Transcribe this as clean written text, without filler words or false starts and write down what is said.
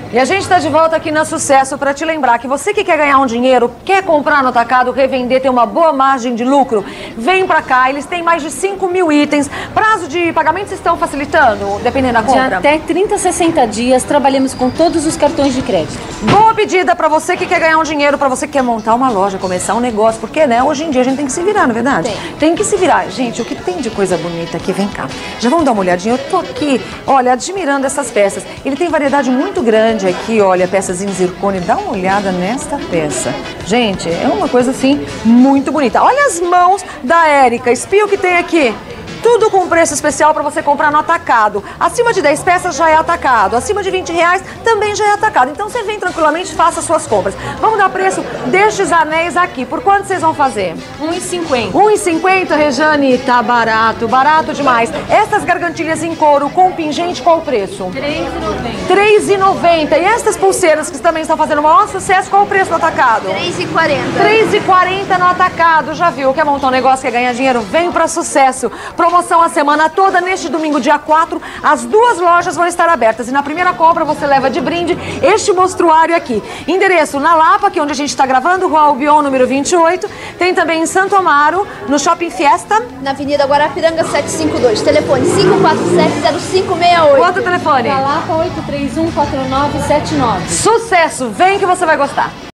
E a gente está de volta aqui na Sucesso para te lembrar que você que quer ganhar um dinheiro, quer comprar no atacado, revender, ter uma boa margem de lucro, vem para cá. Eles têm mais de 5.000 itens. Prazo de pagamento estão facilitando, dependendo da compra? De até 30 a 60 dias, trabalhamos com todos os cartões de crédito. Boa pedida para você que quer ganhar um dinheiro, para você que quer montar uma loja, começar um negócio. Porque, né, hoje em dia a gente tem que se virar, não é verdade? Tem que se virar. Gente, o que tem de coisa bonita aqui, vem cá. Já vamos dar uma olhadinha? Eu tô aqui, olha, admirando essas peças. Ele tem variedade muito grande aqui, olha, peças em zircone. Dá uma olhada nesta peça. Gente, é uma coisa assim muito bonita. Olha as mãos da Érica, espia o que tem aqui. Tudo com preço especial para você comprar no atacado. Acima de 10 peças já é atacado. Acima de R$20 também já é atacado. Então você vem tranquilamente e faça suas compras. Vamos dar preço destes anéis aqui. Por quanto vocês vão fazer? R$1,50. R$1,50, Rejane? Tá barato, barato demais. Essas gargantilhas em couro com pingente, qual o preço? R$3,90. R$3,90. E estas pulseiras que também estão fazendo o maior sucesso, qual o preço no atacado? R$3,40. R$3,40 no atacado. Já viu? Quer montar um negócio, quer ganhar dinheiro? Vem pra Sucesso. Promoção a semana toda. Neste domingo, dia 4, as duas lojas vão estar abertas. E na primeira compra você leva de brinde este mostruário aqui. Endereço na Lapa, que é onde a gente está gravando, Rua Albion, número 28. Tem também em Santo Amaro, no Shopping Fiesta. Na Avenida Guarapiranga 752. Telefone 547-0568. Quanto o telefone? Na Lapa 831-4979. Sucesso! Vem que você vai gostar.